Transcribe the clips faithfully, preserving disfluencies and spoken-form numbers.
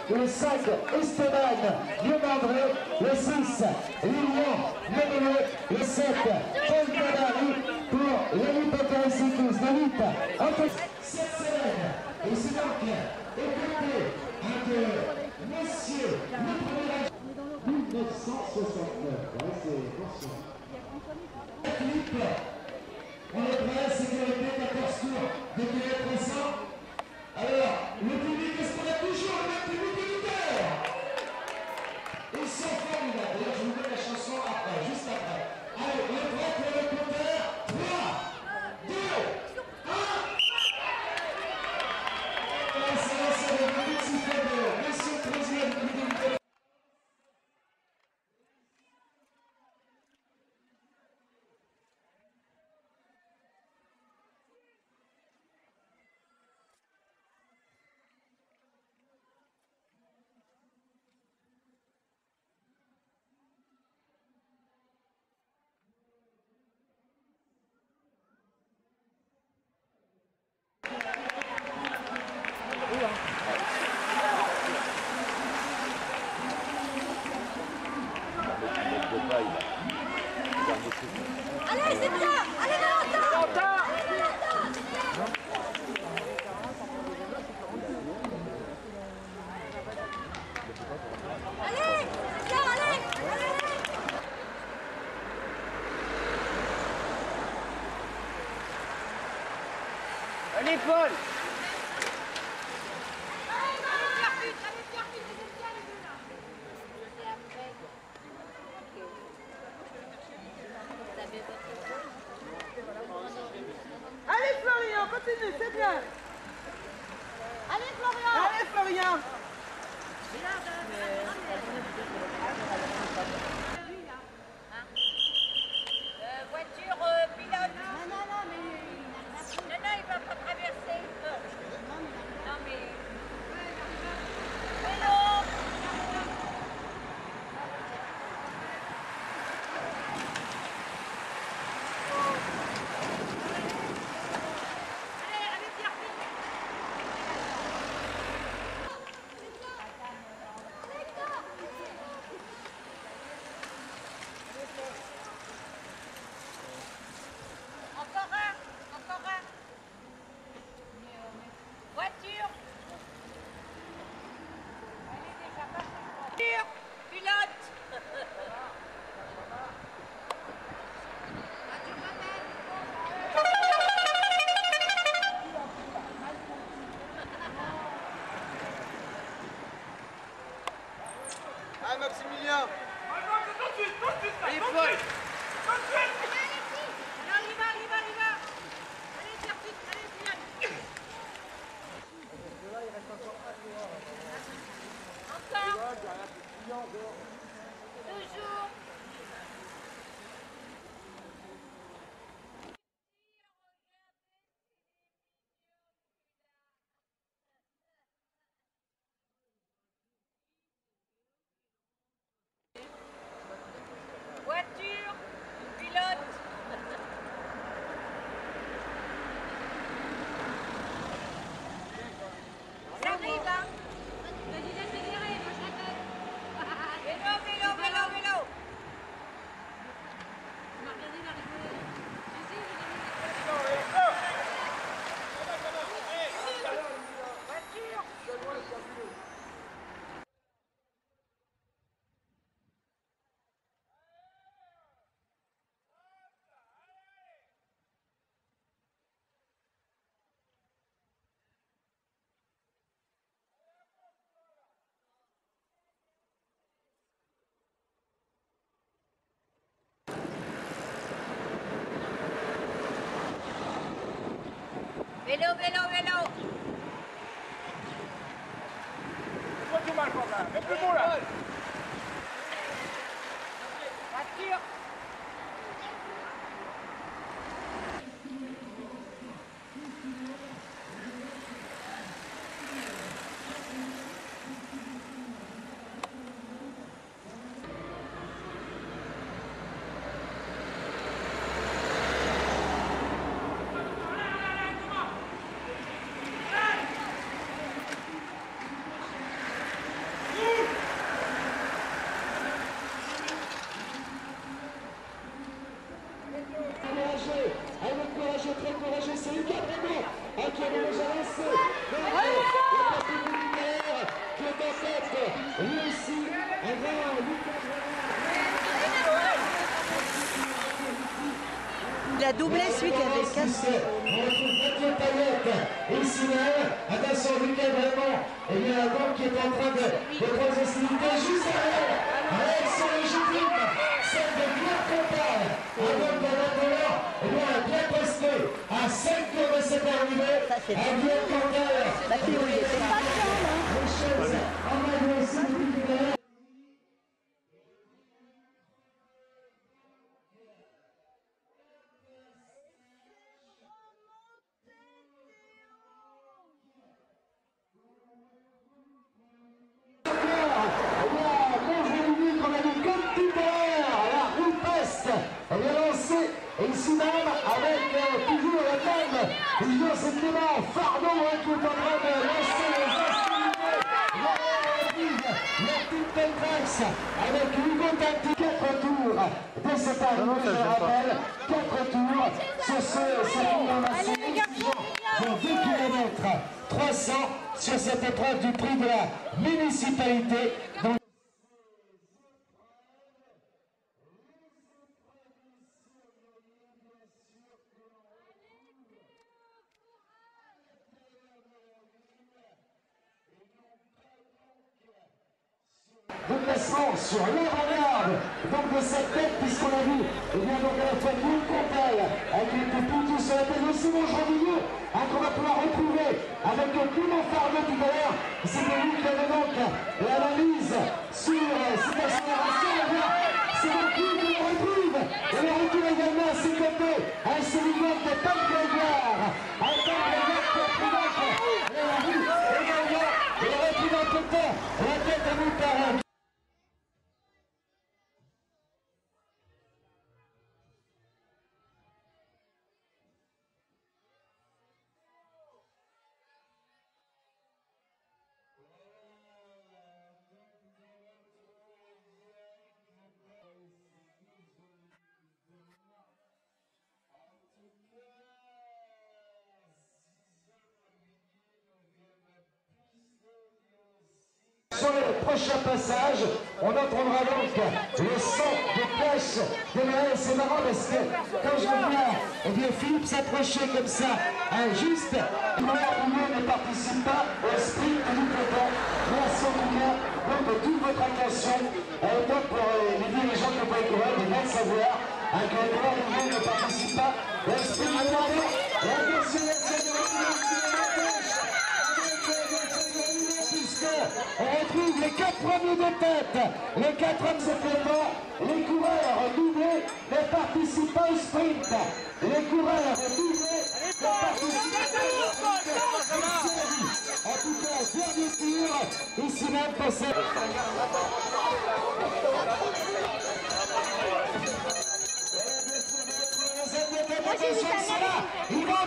le cinq, Esteban Diomandré, le six, Lilian Menelo, le sept, Paul Cadari pour l'Hélipocaïsicus de huit, entre cette semaine. Et c'est donc écouté avec Monsieur le premier mille neuf cent soixante-neuf. Ouais, c'est conscient. Clip, on est prêt, sécurité, quatorze tours, deux kilomètres cent. Alors, le public, est-ce qu'on a toujours le même public éditeur? Ils sont formidables. D'ailleurs, je vous donne la chanson après, juste après. Allez, on est prêt pour le compteur. trois, deux, un. Et c'est lancé le public sifflet de Monsieur le Président du public éditeur. Allez, c'est bien! Allez, Valentin! Allez, c'est bien, allez! Allez, Paul! Allez Florian, continue, c'est bien. Allez, Florian! Allez Florian. Euh, voiture euh, pilote. Non, non, non, mais... Non, non, il va pas traverser. Non, mais... Vélo! Encore un, encore un. Voiture. Elle est déjà passée. Voiture, pilote. Allez, Maximilien! Allez Paul. Allez, on y va, on y va, on y va. Allez, Pierre, allez, pilote. Encore. Toujours. Voiture, pilote. Ça arrive, hein? Vélo, vélo, vélo, vélo. Vélo, vélo, vélo. Toi, tu marches là. Mais plus beau là. Voiture. a doublé celui qui avait le casque. On retrouve Mathieu Payette et Sinel. Attention, Lucas vraiment. Et bien la banque qui est en train de, de croiser ce Lucas juste derrière. Avec son légitime, celle de Pierre Compal. Avec la Napoléon, et bien bien posté à cinq kilomètres de cette arrivée. À Pierre Compal. Bah, c'est pas bien, hein. Les choses en malgré aussi depuis tout à l'heure. Elle est lancée, et ici même, avec euh, toujours la même, toujours c'est Clément Fardon hein, qui est en train de lancer les hostilités. La petite Peltrax, avec Hugo Tacti, quatre tours de cette arrivée, je le rappelle, quatre tours sur ce circuit pour deux kilomètres trois cents sur cette épreuve du prix de la municipalité. Donc, de placement sur l'avant-garde donc de cette tête puisqu'on a vu et bien donc à la fois Guillaume Compel avec les tout sur la tête de Simon Jean-Villeux hein, qu'on va pouvoir retrouver avec Clément Fardon tout à l'heure. C'était lui qui avait donc l'analyse sur euh, cette accélération. C'est donc lui qui le retrouve et le retrouve également à ses côtés un Céline de Tom Grégoire un Tom Grégoire qui a pris donc la rue également il aurait pris dans tout le temps la tête à Moutarek. Sur les prochains passages, on entendra donc le son de cloche de Noël. C'est marrant parce que quand je vois eh bien, Philippe s'approcher comme ça, hein, juste, il ne participe pas au sprint du peloton. Merci en tout cas donc, de toute votre attention. Et donc pour les dirigeants de Poicoret, de bien savoir hein, que le droit ne participe pas au sprint du peloton. Et attention, on retrouve les quatre premiers de tête, les quatre hommes secrètement, les coureurs doublés ne participent pas au sprint. Les coureurs doublés ne participent pas au sprint. En tout cas, dernier tour, ici même pour cette... Il va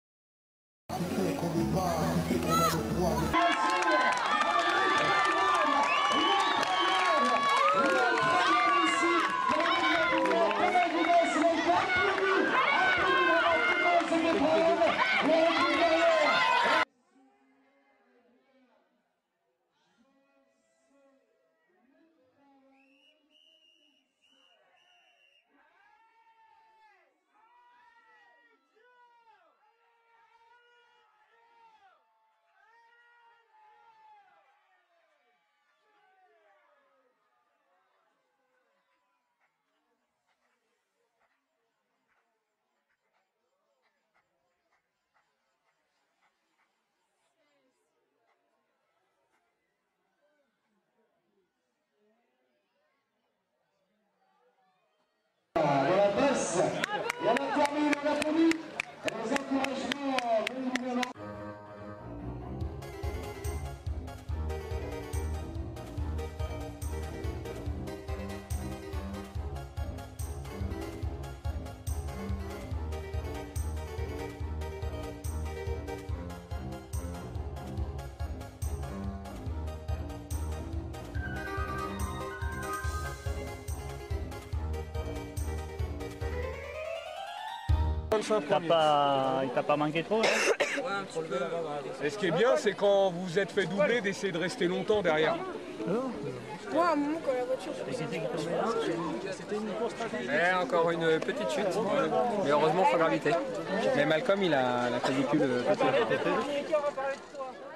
de la bosse, il y en a terminé, on a connu les encouragements du gouvernement. T'as pas... Il t'a pas manqué trop hein? Et ce qui est bien, c'est quand vous vous êtes fait doubler, d'essayer de rester longtemps derrière. Moi, à un moment, quand la voiture... Et encore une petite chute, mais heureusement sans gravité. Mais Malcolm, il a la clavicule.